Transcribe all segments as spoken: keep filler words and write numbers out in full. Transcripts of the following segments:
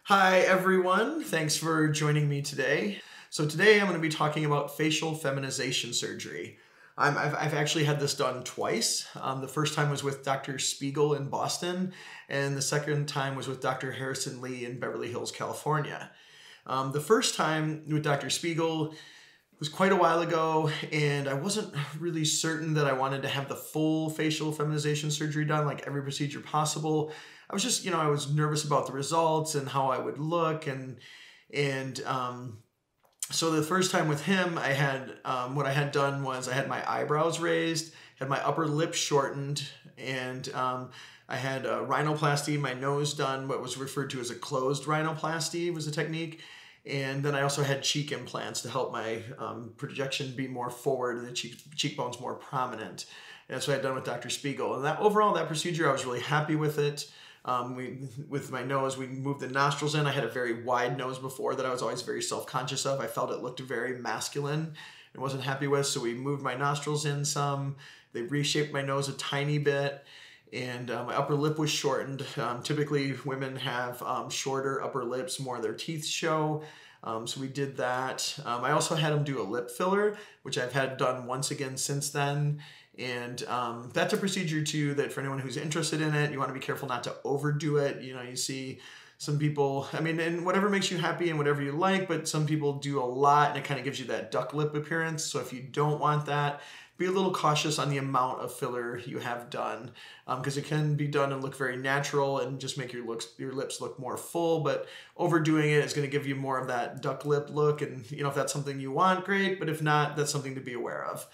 Hi everyone, thanks for joining me today. So today I'm going to be talking about facial feminization surgery. I'm, I've, I've actually had this done twice. Um, the first time was with Doctor Spiegel in Boston, and the second time was with Doctor Harrison Lee in Beverly Hills, California. Um, the first time with Doctor Spiegel was quite a while ago, and I wasn't really certain that I wanted to have the full facial feminization surgery done, like every procedure possible. I was just, you know, I was nervous about the results and how I would look, and and um, so the first time with him, I had um, what I had done was I had my eyebrows raised, had my upper lip shortened, and um, I had a rhinoplasty, my nose done, what was referred to as a closed rhinoplasty was the technique. And then I also had cheek implants to help my um, projection be more forward and the cheek, cheekbones more prominent. And that's what I'd done with Doctor Spiegel. And that overall, that procedure, I was really happy with it. Um, we, with my nose, we moved the nostrils in. I had a very wide nose before that I was always very self-conscious of. I felt it looked very masculine and wasn't happy with. So we moved my nostrils in some. They reshaped my nose a tiny bit. And uh, my upper lip was shortened. Um, typically, women have um, shorter upper lips, more of their teeth show. Um, so we did that. Um, I also had them do a lip filler, which I've had done once again since then. And um, that's a procedure too that for anyone who's interested in it, you want to be careful not to overdo it. You know, you see some people, I mean, and whatever makes you happy and whatever you like, but some people do a lot and it kind of gives you that duck lip appearance. So if you don't want that, be a little cautious on the amount of filler you have done, because um, it can be done and look very natural and just make your looks your lips look more full, but overdoing it is going to give you more of that duck lip look. And you know, if that's something you want, great, but if not, that's something to be aware of.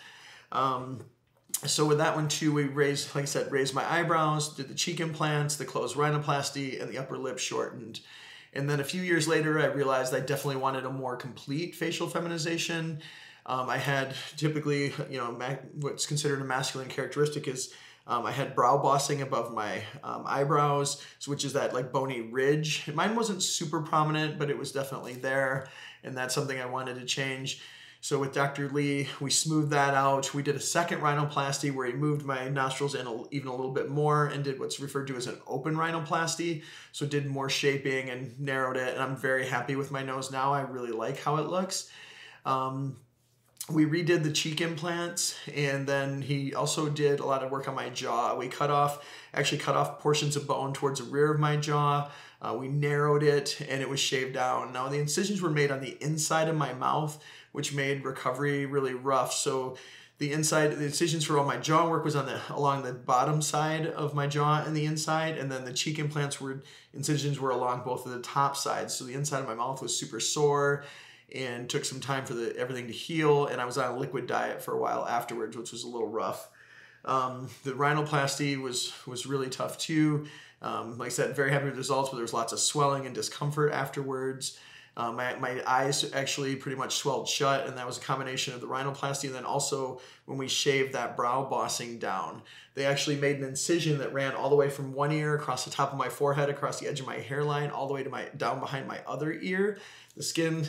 Um, so with that one too, we raised, like I said, raised my eyebrows, did the cheek implants, the closed rhinoplasty, and the upper lip shortened. And then a few years later, I realized I definitely wanted a more complete facial feminization. Um, I had typically, you know, what's considered a masculine characteristic is um, I had brow bossing above my um, eyebrows, which is that like bony ridge. Mine wasn't super prominent, but it was definitely there, and that's something I wanted to change. So with Doctor Lee, we smoothed that out. We did a second rhinoplasty where he moved my nostrils in a, even a little bit more and did what's referred to as an open rhinoplasty. So did more shaping and narrowed it, and I'm very happy with my nose now. I really like how it looks. Um, We redid the cheek implants, and then he also did a lot of work on my jaw. We cut off, actually cut off portions of bone towards the rear of my jaw. Uh, we narrowed it, and it was shaved down. Now, the incisions were made on the inside of my mouth, which made recovery really rough. So the inside, the incisions for all my jaw work was on the along the bottom side of my jaw and the inside, and then the cheek implants were, incisions were along both of the top sides. So the inside of my mouth was super sore, and took some time for the everything to heal, and I was on a liquid diet for a while afterwards, which was a little rough. Um, the rhinoplasty was was really tough too. Um, like I said, very happy with the results, but there was lots of swelling and discomfort afterwards. Um, my, my eyes actually pretty much swelled shut, and that was a combination of the rhinoplasty, and then also when we shaved that brow bossing down, they actually made an incision that ran all the way from one ear across the top of my forehead, across the edge of my hairline, all the way to my down behind my other ear. The skin,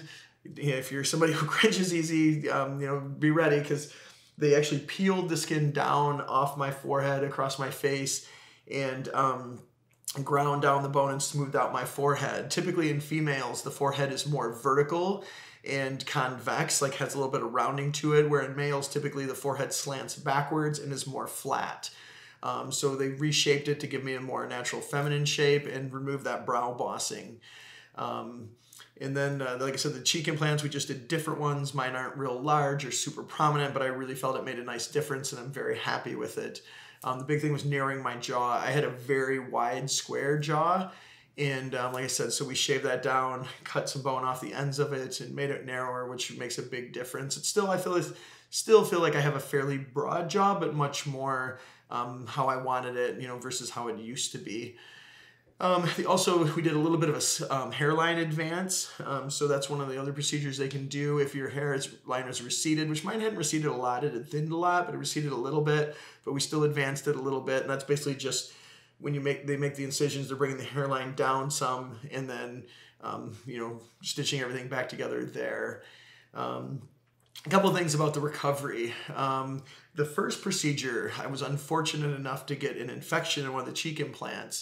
if you're somebody who cringes easy, um, you know, be ready, because they actually peeled the skin down off my forehead, across my face, and um, ground down the bone and smoothed out my forehead. Typically in females, the forehead is more vertical and convex, like has a little bit of rounding to it, where in males, typically the forehead slants backwards and is more flat. Um, so they reshaped it to give me a more natural feminine shape and remove that brow bossing. Um, And then, uh, like I said, the cheek implants, we just did different ones. Mine aren't real large or super prominent, but I really felt it made a nice difference, and I'm very happy with it. Um, the big thing was narrowing my jaw. I had a very wide, square jaw, and um, like I said, so we shaved that down, cut some bone off the ends of it, and made it narrower, which makes a big difference. It's still, I feel, still feel like I have a fairly broad jaw, but much more um, how I wanted it, you know, versus how it used to be. Um, also, we did a little bit of a um, hairline advance, um, so that's one of the other procedures they can do if your hairline is receded, which mine hadn't receded a lot. It had thinned a lot, but it receded a little bit, but we still advanced it a little bit, and that's basically just when you make they make the incisions, they're bringing the hairline down some, and then, um, you know, stitching everything back together there. Um, A couple of things about the recovery. Um, the first procedure, I was unfortunate enough to get an infection in one of the cheek implants.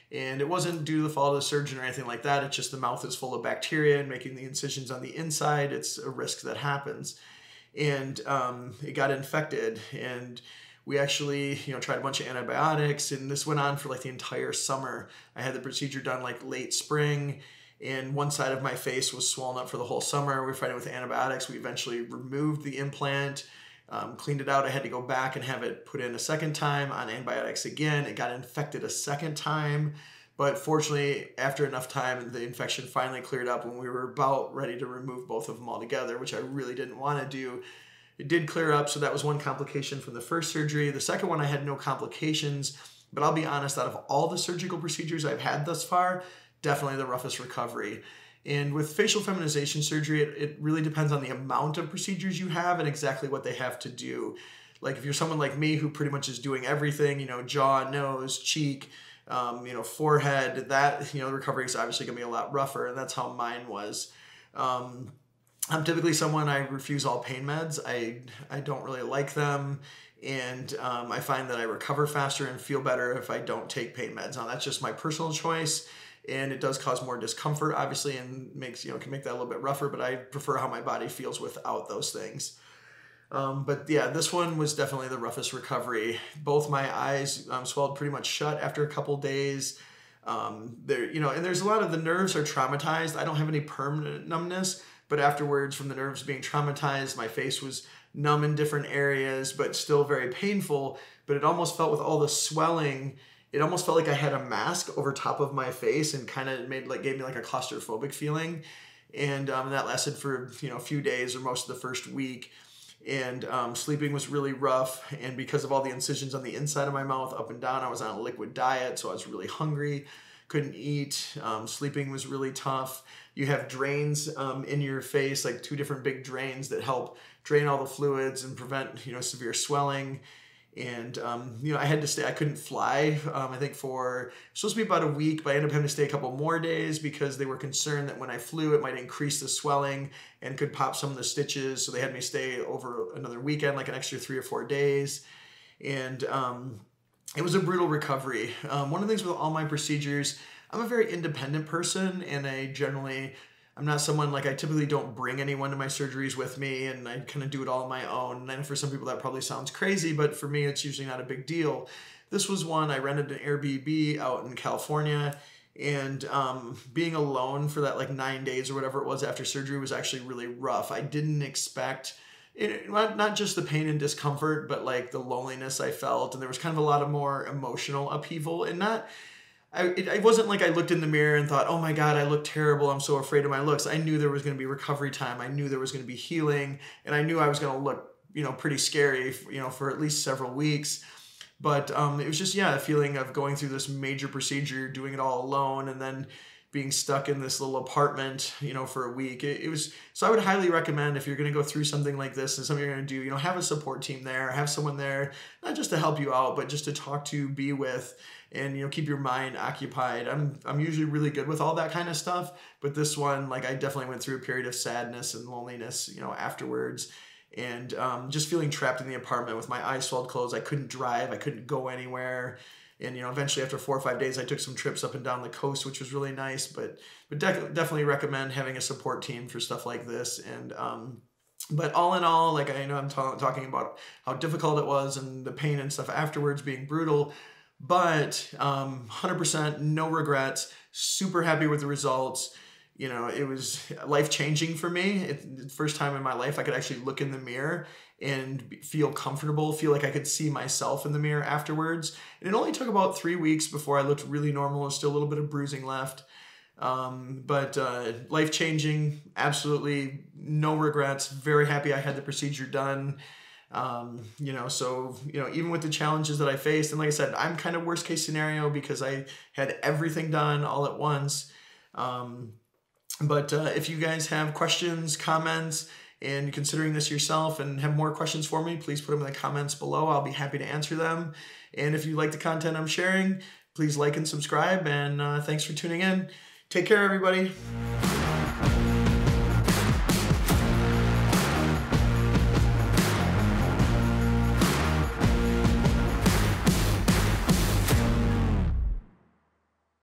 And it wasn't due to the fault of the surgeon or anything like that. It's just the mouth is full of bacteria and making the incisions on the inside. It's a risk that happens. And um, it got infected. And we actually, you know, tried a bunch of antibiotics. And this went on for like the entire summer. I had the procedure done like late spring. And one side of my face was swollen up for the whole summer. We were fighting with antibiotics. We eventually removed the implant. Um, cleaned it out. I had to go back and have it put in a second time on antibiotics again. It got infected a second time, but fortunately, after enough time, the infection finally cleared up when we were about ready to remove both of them altogether, which I really didn't want to do. It did clear up, so that was one complication from the first surgery. The second one, I had no complications, but I'll be honest, out of all the surgical procedures I've had thus far, definitely the roughest recovery. And with facial feminization surgery, it, it really depends on the amount of procedures you have and exactly what they have to do. Like if you're someone like me who pretty much is doing everything, you know, jaw, nose, cheek, um, you know, forehead, that, you know, the recovery is obviously going to be a lot rougher, and that's how mine was. Um, I'm typically someone, I refuse all pain meds. I, I don't really like them. And um, I find that I recover faster and feel better if I don't take pain meds. Now, that's just my personal choice. And it does cause more discomfort, obviously, and makes, you know, can make that a little bit rougher, but I prefer how my body feels without those things. Um, but yeah, this one was definitely the roughest recovery. Both my eyes um, swelled pretty much shut after a couple days. Um, there, you know, and there's a lot of the nerves are traumatized. I don't have any permanent numbness, but afterwards from the nerves being traumatized, my face was numb in different areas, but still very painful. But it almost felt with all the swelling, it almost felt like I had a mask over top of my face and kind of made like gave me like a claustrophobic feeling. And um, that lasted for, you know, a few days or most of the first week. And um, sleeping was really rough. And because of all the incisions on the inside of my mouth, up and down, I was on a liquid diet. So I was really hungry, couldn't eat. Um, sleeping was really tough. You have drains um, in your face, like two different big drains that help drain all the fluids and prevent, you know, severe swelling. And, um, you know, I had to stay, I couldn't fly, um, I think for, supposed to be about a week, but I ended up having to stay a couple more days because they were concerned that when I flew, it might increase the swelling and could pop some of the stitches. So they had me stay over another weekend, like an extra three or four days. And um, it was a brutal recovery. Um, one of the things with all my procedures, I'm a very independent person, and I generally, I'm not someone like I typically don't bring anyone to my surgeries with me, and I kind of do it all on my own. And for some people that probably sounds crazy, but for me it's usually not a big deal. This was one I rented an Airbnb out in California, and um, being alone for that like nine days or whatever it was after surgery was actually really rough. I didn't expect it, not, not just the pain and discomfort, but like the loneliness I felt, and there was kind of a lot of more emotional upheaval, and not. I, it, it wasn't like I looked in the mirror and thought, oh my God, I look terrible. I'm so afraid of my looks. I knew there was going to be recovery time. I knew there was going to be healing, and I knew I was going to look, you know, pretty scary, you know, for at least several weeks. But um, it was just, yeah, a feeling of going through this major procedure, doing it all alone, and then being stuck in this little apartment, you know, for a week. It, it was, so I would highly recommend if you're going to go through something like this and something you're going to do, you know, have a support team there, have someone there, not just to help you out, but just to talk to, be with, and, you know, keep your mind occupied. I'm, I'm usually really good with all that kind of stuff, but this one, like I definitely went through a period of sadness and loneliness, you know, afterwards, and um, just feeling trapped in the apartment with my eyes swelled closed. I couldn't drive. I couldn't go anywhere. And, you know, eventually after four or five days, I took some trips up and down the coast, which was really nice. But but de- definitely recommend having a support team for stuff like this. And um, but all in all, like I know I'm ta- talking about how difficult it was and the pain and stuff afterwards being brutal. But um, one hundred percent no regrets. Super happy with the results. You know, it was life-changing for me. It's the first time in my life I could actually look in the mirror and feel comfortable, feel like I could see myself in the mirror afterwards. And it only took about three weeks before I looked really normal. There's still a little bit of bruising left. Um, but uh, life-changing, absolutely no regrets. Very happy I had the procedure done. Um, you know, so, you know, even with the challenges that I faced, and like I said, I'm kind of worst case scenario because I had everything done all at once. Um, But uh, if you guys have questions, comments, and you're considering this yourself and have more questions for me, please put them in the comments below. I'll be happy to answer them. And if you like the content I'm sharing, please like and subscribe. And uh, thanks for tuning in. Take care, everybody.